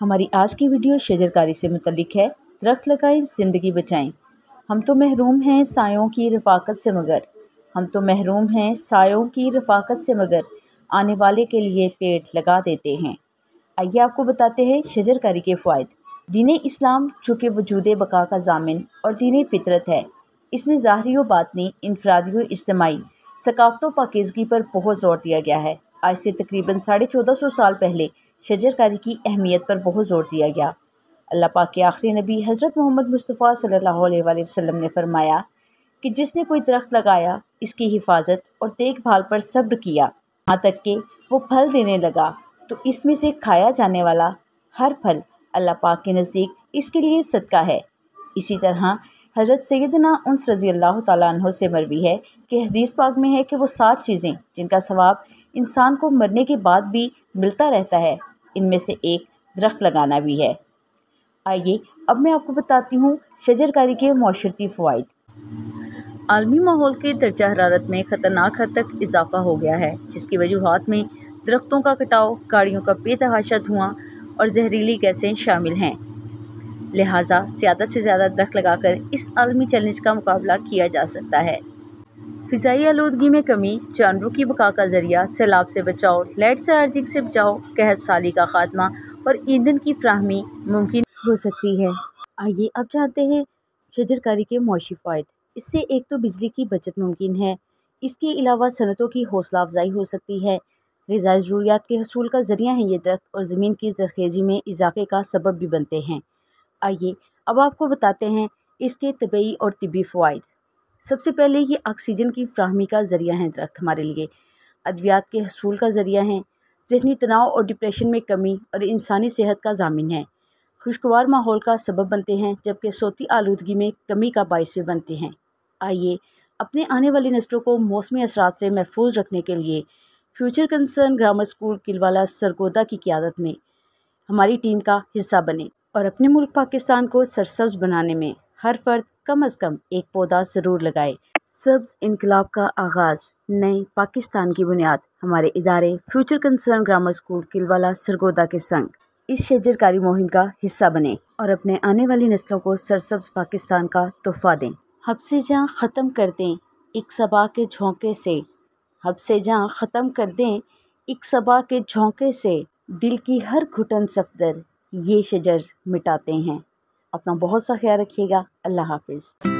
हमारी आज की वीडियो शजरकारी से मुतल्लिक है। दरख्त लगाएं, ज़िंदगी बचाएं। हम तो महरूम हैं सायों की रफ़ाकत से मगर आने वाले के लिए पेड़ लगा देते हैं। आइए आपको बताते हैं शजरकारी के फ़वाइद। दीन इस्लाम चूँकि वजूद बका का ज़ामिन और दीन फितरत है, इसमें ज़ाहरी व बातनी, इनफरादी व इज्तिमाई सकाफ़त पाकीज़गी पर बहुत ज़ोर दिया गया है। आज से तकरीबन 1450 साल पहले शजरकारी की अहमियत पर बहुत ज़ोर दिया गया। अल्लाह पाक के आखिरी नबी हज़रत मोहम्मद मुस्तफ़ा सल्लल्लाहु अलैहि वसल्लम ने फरमाया कि जिसने कोई दरख्त लगाया, इसकी हिफाजत और देखभाल पर सब्र किया, यहाँ तक कि वो फल देने लगा, तो इसमें से खाया जाने वाला हर फल अल्लाह पाक के नज़दीक इसके लिए सदका है। इसी तरह हज़रत सैयदना उनस रज़ी अल्लाह तआला अन्हो से मरवी है कि हदीस पाक में है कि वो 7 चीज़ें जिनका सवाब इंसान को मरने के बाद भी मिलता रहता है, इनमें से एक दरख्त लगाना भी है। आइए अब मैं आपको बताती हूँ शजरकारी के मौशरती फ़वाइद। आलमी माहौल के दर्जा हरारत में ख़तरनाक हद तक इजाफा हो गया है, जिसकी वजूहात में दरख्तों का कटाव, गाड़ियों का बेतहाशा धुआं और जहरीली गैसें शामिल हैं। लिहाजा ज़्यादा से ज़्यादा दरख्त लगाकर इस आलमी चैलेंज का मुकाबला किया जा सकता है। फ़िज़ाई आलूदगी में कमी, जानवरों की बका का ज़रिया, सैलाब से बचाव, लाइट चार्जिंग से बचाव, कहत साली का खात्मा और ईंधन की फ्राहमी मुमकिन हो सकती है। आइए अब जानते हैं शजरकारी के मौशी फ़ायदे। इससे एक तो बिजली की बचत मुमकिन है। इसके अलावा सनतों की हौसला अफजाई हो सकती है। ग़िज़ाई ज़रूरियात के हसूल का ज़रिया है ये दरख्त और ज़मीन की ज़रख़ेज़ी में इजाफ़े का सबब भी बनते हैं। आइए अब आपको बताते हैं इसके तबई और तिब्बी फ़वाइद। सबसे पहले ये ऑक्सीजन की फ्राहमी का ज़रिया हैं दरख्त हमारे लिए, अद्वियात के हसूल का ज़रिया हैं, ज़हनी तनाव और डिप्रेशन में कमी और इंसानी सेहत का ज़ामिन है, खुशगवार माहौल का सबब बनते हैं, जबकि सोती आलूदगी में कमी का बाइस भी बनते हैं। आइए अपने आने वाली नस्लों को मौसमी असरात से महफूज रखने के लिए future concern grammar school Kilwala Sargodha की क़ियादत में हमारी टीम का हिस्सा बने और अपने मुल्क पाकिस्तान को सरसब्ज़ बनाने में हर फर्द कम अज़ कम एक पौधा ज़रूर लगाए। सब्ज़ इनकलाब का आगाज़, नए पाकिस्तान की बुनियाद हमारे इदारे future concern grammar school Kilwala Sargodha के संग इस शजरकारी मुहिम का हिस्सा बने और अपने आने वाली नस्लों को सरसब्ज़ पाकिस्तान का तोहफ़ा दें। हब से जहाँ ख़त्म कर दें एक सबा के झोंके से, हब से जहाँ ख़त्म कर दें एक सबा के झोंके से, दिल की हर घुटन सफदर ये शजर मिटाते हैं। अपना बहुत सा ख्याल रखिएगा। अल्लाह हाफिज़।